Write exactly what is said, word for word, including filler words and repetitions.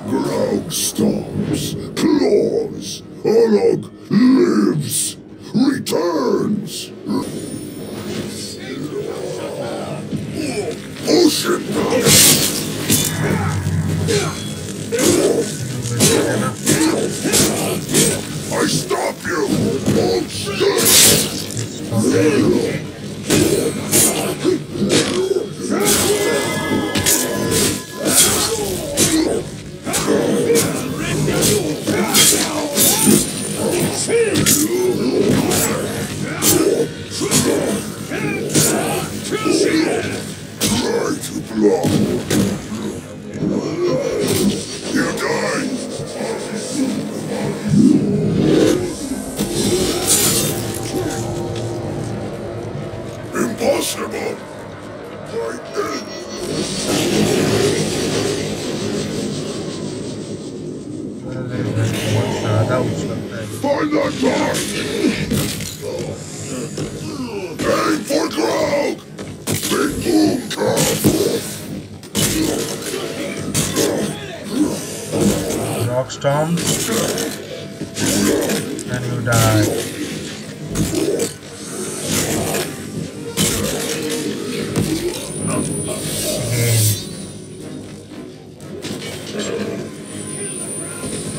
Grog stomps, claws, Olog lives, returns. Ocean I stop you, monster! Try to block. You die! Impossible! Right then! Find that mark! Aim for Grog! Big boom come! Rock storm and you die.